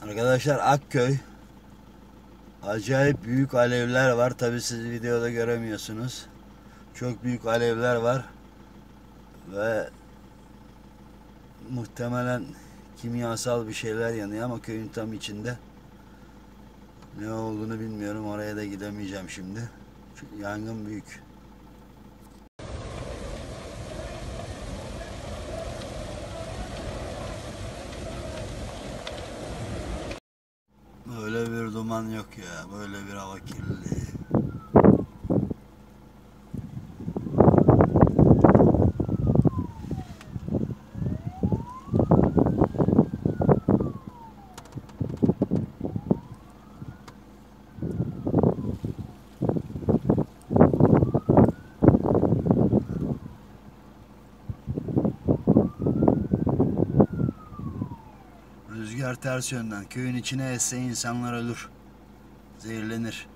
Arkadaşlar, Akköy. Acayip büyük alevler var. Tabi siz videoda göremiyorsunuz. Çok büyük alevler var. Ve muhtemelen kimyasal bir şeyler yanıyor ama köyün tam içinde. Ne olduğunu bilmiyorum. Oraya da gidemeyeceğim şimdi. Çünkü yangın büyük. Böyle bir duman yok ya. Böyle bir hava kirliliği. Rüzgar ters yönden. Köyün içine esse insanlar ölür. Zehirlenir.